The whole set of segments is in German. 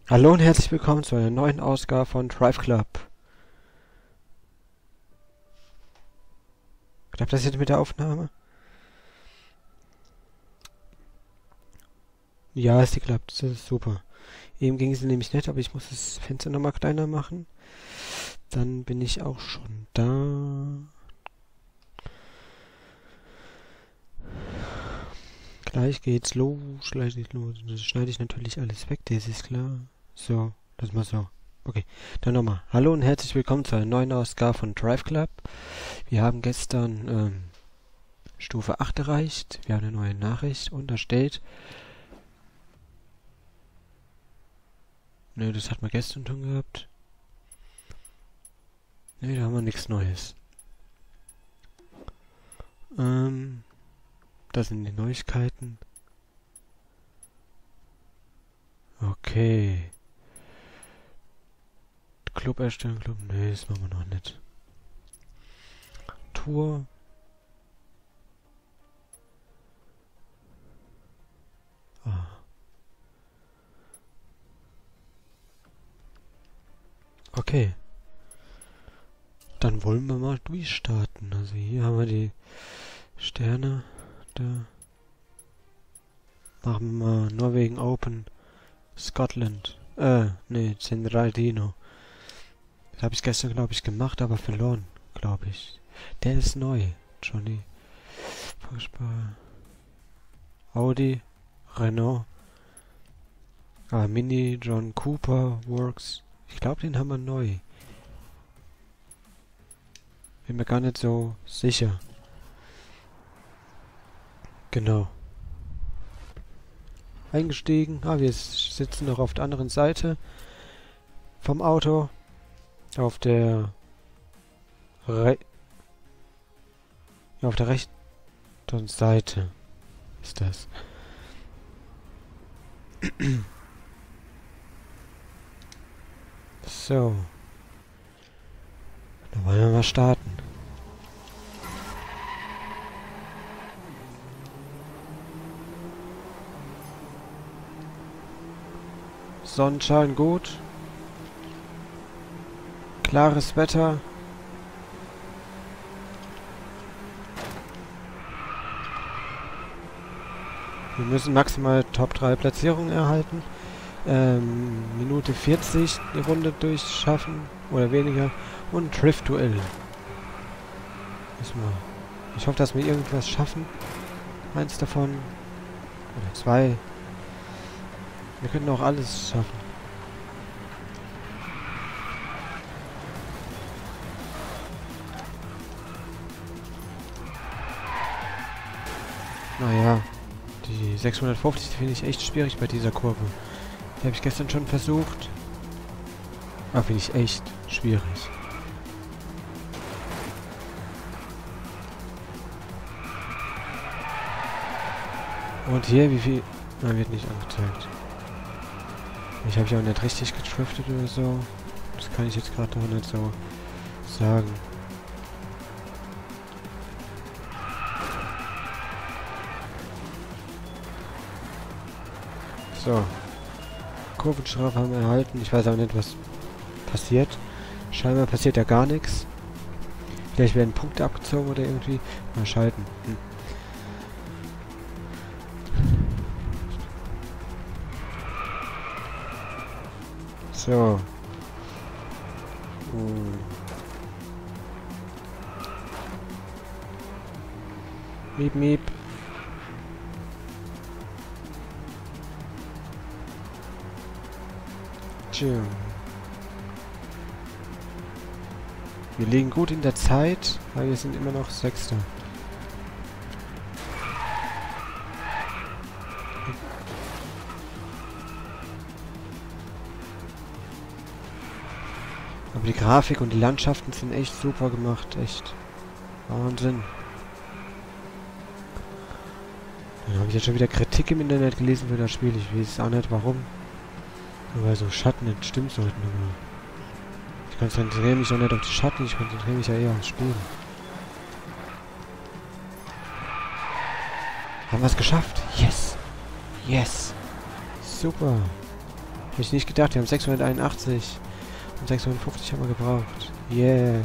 Hallo und herzlich willkommen zu einer neuen Ausgabe von Drive Club. Klappt das jetzt mit der Aufnahme? Ja, es klappt. Das ist super. Eben ging es nämlich nicht, aber ich muss das Fenster nochmal kleiner machen. Dann bin ich auch schon da. Gleich geht's los. Gleich geht's los. Das schneide ich natürlich alles weg, das ist klar. So, das mal so. Okay, dann nochmal. Hallo und herzlich willkommen zu einer neuen Ausgabe von Drive Club. Wir haben gestern Stufe 8 erreicht. Wir haben eine neue Nachricht und da steht... Ne, das hat man gestern schon gehabt. Ne, da haben wir nichts Neues. Das sind die Neuigkeiten. Okay. Club erstellen, Club. Ne, das machen wir noch nicht. Tour. Ah. Okay. Dann wollen wir mal durchstarten. Also hier haben wir die Sterne. Da machen wir mal Norwegen Open. Scotland. Ne, Centradino. Das habe ich gestern, glaube ich, gemacht, aber verloren, glaube ich. Der ist neu. Johnny. Volkswagen. Audi. Renault. Mini, John Cooper, Works. Ich glaube, den haben wir neu. Bin mir gar nicht so sicher. Genau. Eingestiegen. Wir sitzen noch auf der anderen Seite vom Auto. Auf der auf der rechten Seite ist das. So. Dann wollen wir mal starten. Sonnenschein gut. Klares Wetter. Wir müssen maximal Top 3 Platzierungen erhalten. Minute 40 die Runde durchschaffen oder weniger. Und Drift-Duell. Ich hoffe, dass wir irgendwas schaffen. Eins davon. Oder zwei. Wir können auch alles schaffen. Naja, die 650 finde ich echt schwierig bei dieser Kurve. Die habe ich gestern schon versucht. Aber finde ich echt schwierig. Und hier, wie viel... Nein, wird nicht angezeigt. Ich habe ja auch nicht richtig getriftet oder so. Das kann ich jetzt gerade noch nicht so sagen. So. Kurvenstrafe haben wir erhalten. Ich weiß auch nicht, was passiert. Scheinbar passiert ja gar nichts. Vielleicht werden Punkte abgezogen oder irgendwie. Mal schalten. So. Miep, miep. Tschüss. Wir liegen gut in der Zeit, weil wir sind immer noch Sechster. Aber die Grafik und die Landschaften sind echt super gemacht, echt. Wahnsinn. Dann habe ich jetzt schon wieder Kritik im Internet gelesen für das Spiel. Ich weiß auch nicht warum. Nur weil so Schatten nicht stimmen sollten, aber... Ich konzentriere mich auch nicht auf die Schatten, ich konzentriere mich ja eher aufs Spiel. Haben wir es geschafft? Yes! Yes! Super! Hätte ich nicht gedacht, wir haben 681. Und 650 haben wir gebraucht. Yeah.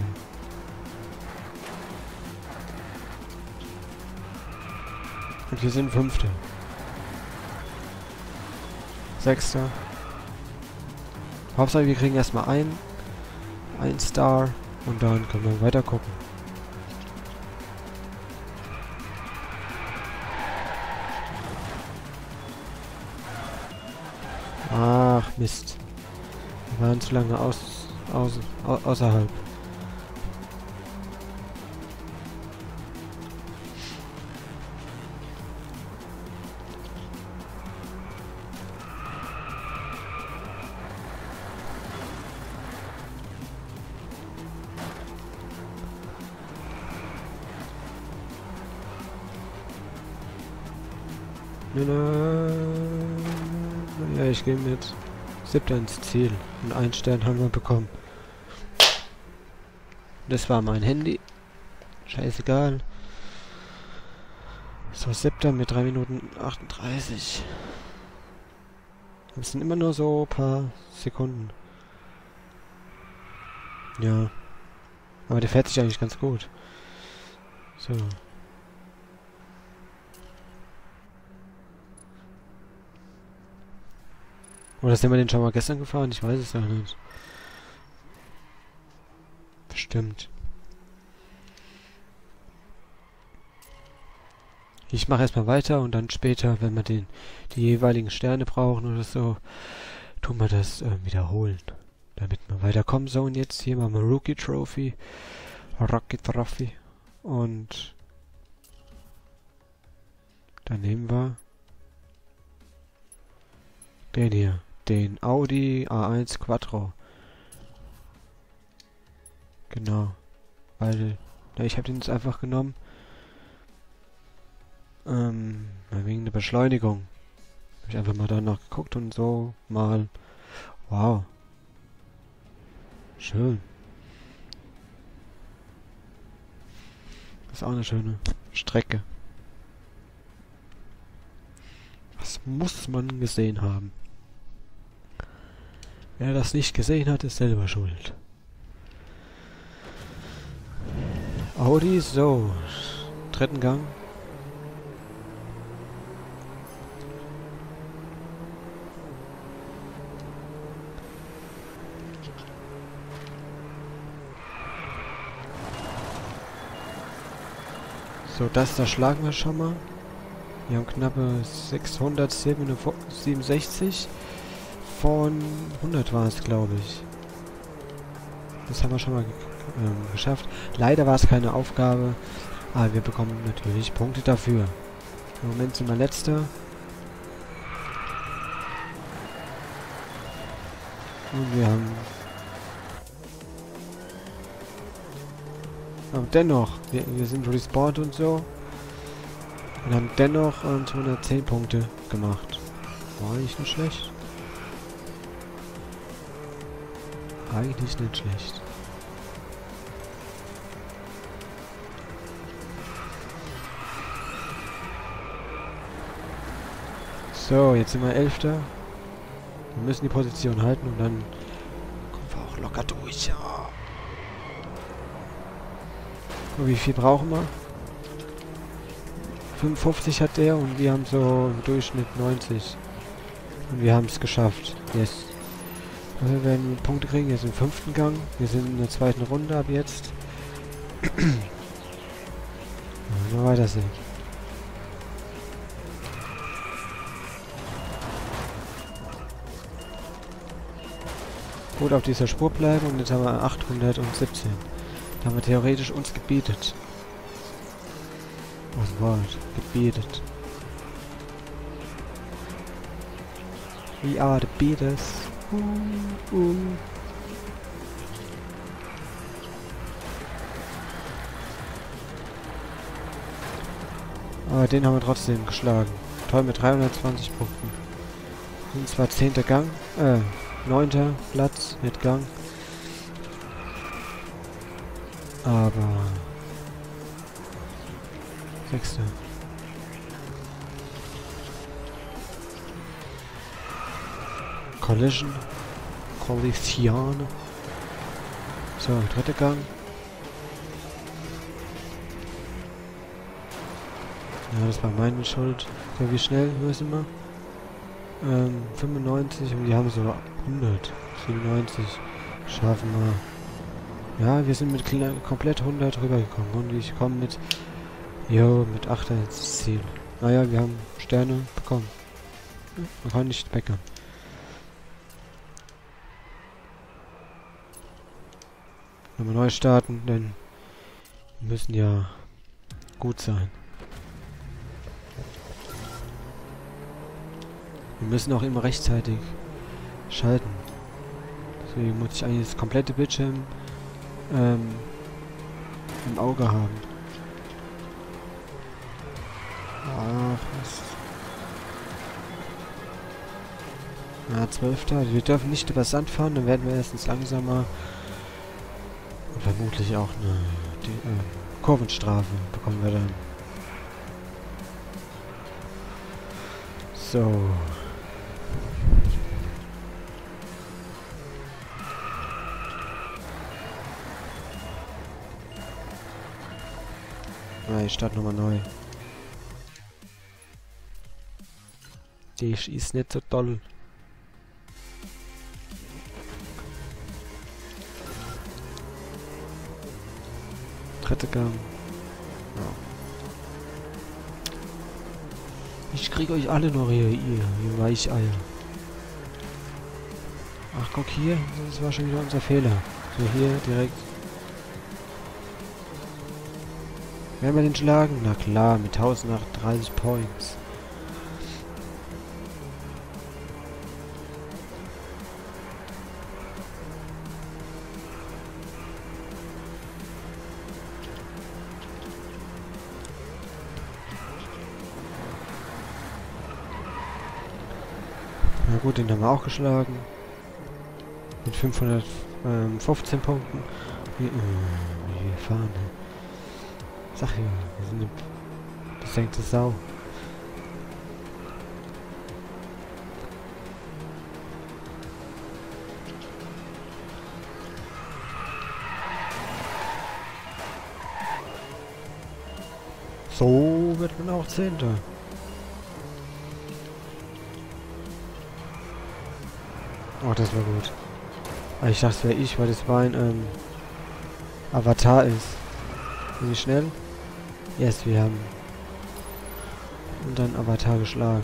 Und wir sind Fünfte. Sechster. Hauptsache wir kriegen erstmal ein Star und dann können wir weiter gucken. Ach Mist. Wir waren zu lange außerhalb. Ja, ich gehe mit 7. ins Ziel. Und 1 Stern haben wir bekommen. Das war mein Handy. Scheißegal. So, 7. mit 3 Minuten 38. Das sind immer nur so ein paar Sekunden. Ja. Aber der fährt sich eigentlich ganz gut. So. Oder sind wir den schon mal gestern gefahren? Ich weiß es ja nicht. Bestimmt. Ich mache erstmal weiter und dann später, wenn wir die jeweiligen Sterne brauchen oder so, tun wir das wiederholen. Damit wir weiterkommen. So, und jetzt hier machen wir Rookie Trophy. Rocky Trophy. Und dann nehmen wir den hier. Den Audi A1 Quattro. Genau. Weil, ja, ich habe den jetzt einfach genommen. Wegen der Beschleunigung. Habe ich einfach mal danach geguckt und so mal. Wow. Schön. Das ist auch eine schöne Strecke. Das muss man gesehen haben. Wer das nicht gesehen hat, ist selber schuld. Audi, so. 3. Gang. So, das schlagen wir schon mal. Wir haben knappe 667. Von 100 war es, glaube ich. Das haben wir schon mal geschafft. Leider war es keine Aufgabe, aber wir bekommen natürlich Punkte dafür. Im Moment sind wir Letzter. Und wir haben... Aber dennoch, wir sind respawned und so. Und haben dennoch 210 Punkte gemacht. War eigentlich nicht schlecht. Eigentlich nicht schlecht. So, jetzt sind wir 11. Wir müssen die Position halten und dann kommen wir auch locker durch. Ja. Und wie viel brauchen wir? 55 hat der und wir haben so im Durchschnitt 90. Und wir haben es geschafft. Yes. Also wir werden Punkte kriegen, jetzt im 5. Gang. Wir sind in der 2. Runde ab jetzt. Mal weiter sehen. Gut auf dieser Spur bleiben und jetzt haben wir 817. Da haben wir theoretisch uns gebietet. Was Wort? Gebietet. We are the beaters. Aber den haben wir trotzdem geschlagen. Toll mit 320 Punkten. Sind zwar 10. Gang, 9. Platz mit Gang. Aber 6. Collision. So, dritter Gang. Ja, das war meine Schuld. So, wie schnell müssen wir? 95 und die haben so 100. 97 schaffen wir. Ja, wir sind mit komplett 100 rübergekommen und ich komme mit 8 ins Ziel. Naja, wir haben Sterne bekommen. Man kann nicht meckern. Wenn wir neu starten, dann müssen ja gut sein. Wir müssen auch immer rechtzeitig schalten. Deswegen muss ich eigentlich das komplette Bildschirm im Auge haben. Ach, was. Na, 12. Wir dürfen nicht über Sand fahren, dann werden wir erstens langsamer. Und vermutlich auch eine Kurvenstrafe bekommen wir dann. So. Ich starte nochmal neu. Die ist nicht so toll. Dritte Gang. Ja. Ich krieg euch alle noch ihr Weicheier. Ach, guck hier, das war schon wieder unser Fehler. So, hier direkt. Werden wir den schlagen? Na klar, mit 1038 Points. Na gut, den haben wir auch geschlagen. Mit 515 Punkten. Wir fahren. Sag ja, wir sind eine besenkte Sau. So wird man auch Zehnter. Oh, das war gut. Aber ich dachte, es wäre ich, weil das war ein Avatar ist. Sind wir schnell? Yes, wir haben und dann Avatar geschlagen.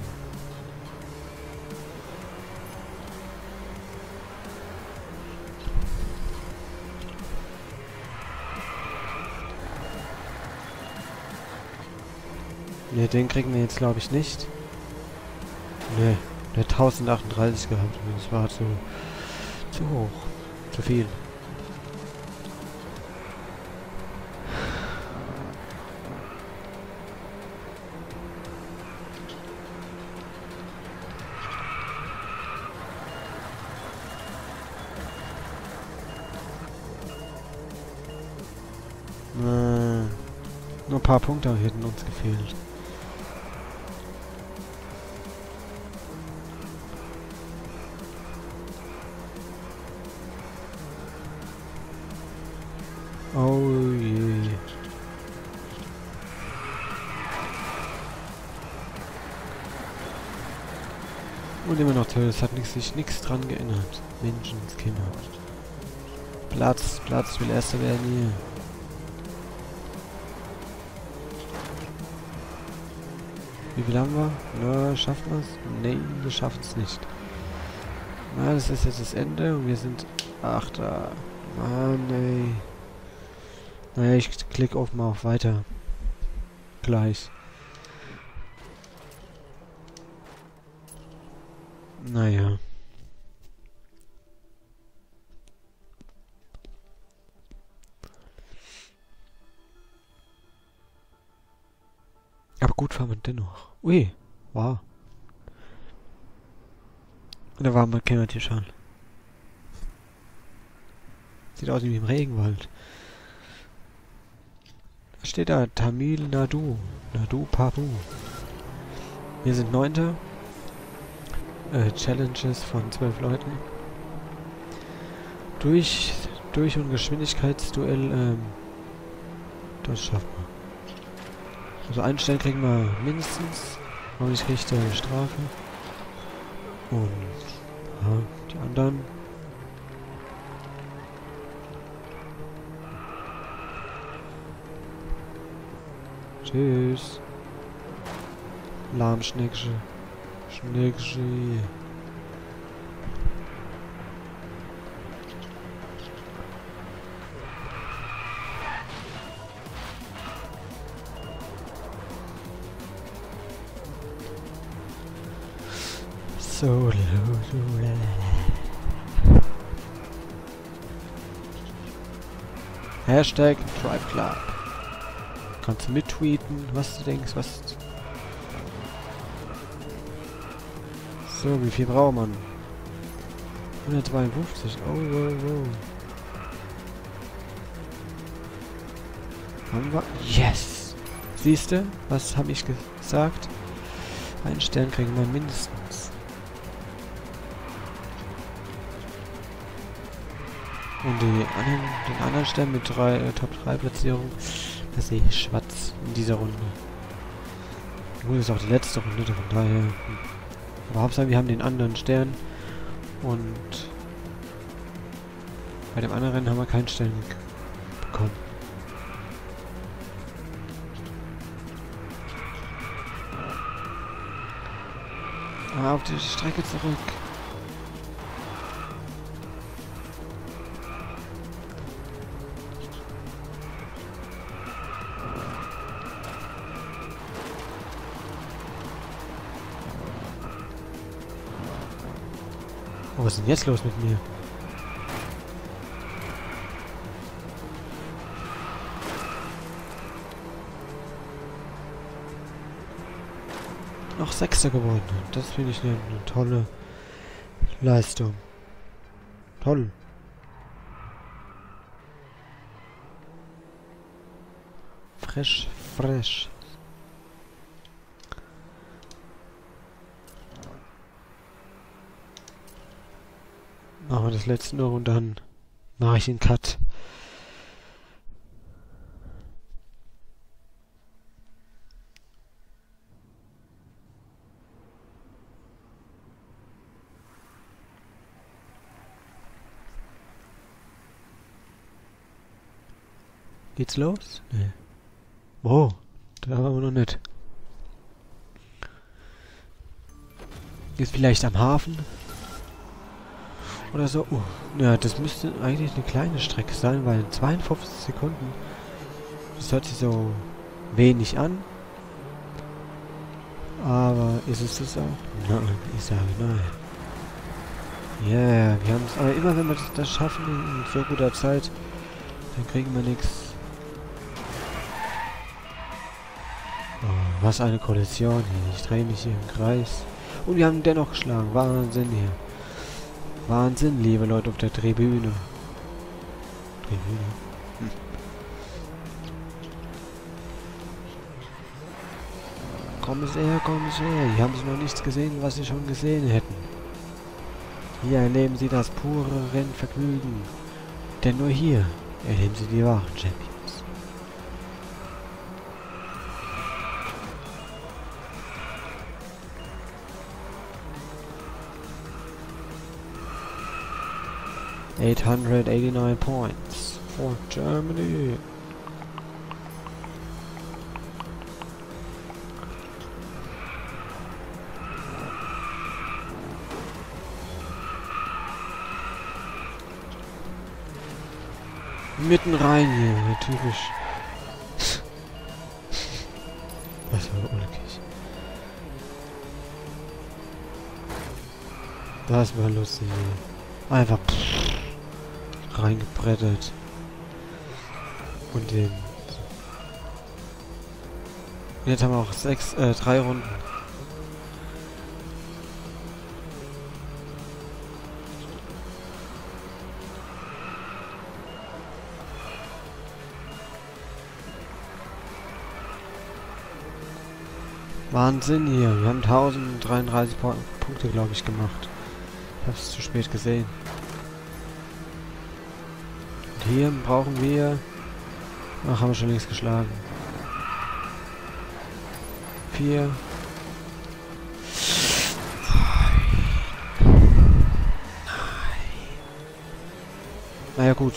Ne, den kriegen wir jetzt glaube ich nicht. Ne, der hat 1038 gehabt. Das war zu hoch. Zu viel. Nur ein paar Punkte hätten uns gefehlt. Oh je. Und immer noch toll, es hat sich nichts dran geändert. Menschenskinder. Platz, ich will Erster werden hier. Wie viel haben wir? Na, schaffen wir es? Nee, wir schaffen es nicht. Na, das ist jetzt das Ende und wir sind Achter. Ah, nee. Naja, ich klicke auch mal auf Weiter. Gleich. Naja. Aber gut fahren wir dennoch. Ui, wow. Da waren wir kennen wir hier schon. Sieht aus wie im Regenwald. Was steht da? Tamil Nadu. Nadu Papu. Wir sind 9. Challenges von 12 Leuten. Durch und Geschwindigkeitsduell, das schaffen wir. Also einen Stern kriegen wir mindestens, und ich kriege eine Strafe. Und ja, die anderen. Tschüss. Lahmschnecksche. Schnecksche. So. Hashtag Drive Club. Kannst du mittweeten, was du denkst, was... So, wie viel braucht man? 152. Oh, wow, wow. Haben wir... Yes! Siehst du? Was habe ich gesagt? Einen Stern kriegen wir mindestens. Und den anderen Stern mit Top 3 Platzierung, das sehe ich schwarz in dieser Runde. Gut, das ist auch die letzte Runde, von daher. Aber Hauptsache wir haben den anderen Stern. Und bei dem anderen haben wir keinen Stern bekommen. Aber auf die Strecke zurück. Oh, was ist denn jetzt los mit mir? Noch Sechster geworden. Das finde ich eine tolle Leistung. Toll. Fresh, fresh. Machen wir das letzte noch und dann mache ich den Cut. Geht's los? Nee. Oh, da waren wir noch nicht. Ist vielleicht am Hafen? Oder so. Ja, das müsste eigentlich eine kleine Strecke sein, weil 52 Sekunden. Das hört sich so wenig an. Aber ist es das auch? Nein, ich sage nein. Ja, yeah, wir haben es. Aber immer wenn wir das schaffen in so guter Zeit, dann kriegen wir nichts. Oh, was eine Kollision hier. Ich drehe mich hier im Kreis. Und wir haben dennoch geschlagen. Wahnsinn hier. Wahnsinn, liebe Leute auf der Tribüne. Komm es her, komm es her. Hier haben Sie noch nichts gesehen, was Sie schon gesehen hätten. Hier erleben Sie das pure Rennvergnügen. Denn nur hier erleben Sie die wahren Champions. $889 points for Germany. Mitten rein hier, typisch. Das war ulkig. Das war lustig. Einfach reingebrettert. Und den... Jetzt haben wir auch 3 Runden. Wahnsinn hier. Wir haben 1033 Punkte, glaube ich, gemacht. Ich habe es zu spät gesehen. Und hier brauchen wir... Ach, haben wir schon längst geschlagen. 4. Naja gut,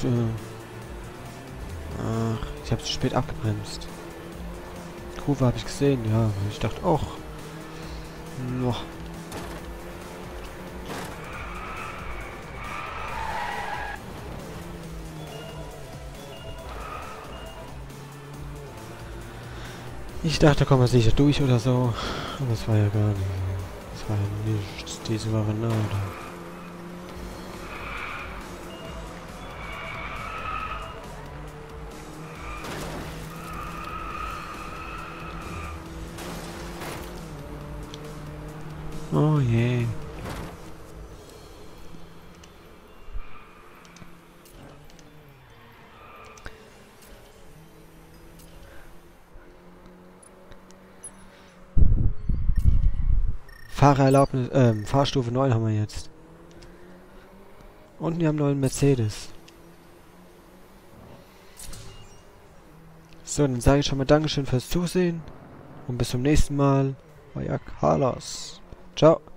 ach, ich habe zu spät abgebremst. Kurve habe ich gesehen, ja. Ich dachte, auch. Noch. Ich dachte, da kommen wir sicher durch oder so. Aber es war ja gar nicht so. Es war ja nichts, diese Variante. Oh je. Fahrerlaubnis, Fahrstufe 9 haben wir jetzt. Und wir haben einen neuen Mercedes. So, dann sage ich schon mal Dankeschön fürs Zusehen. Und bis zum nächsten Mal. Euer Carlos. Ciao.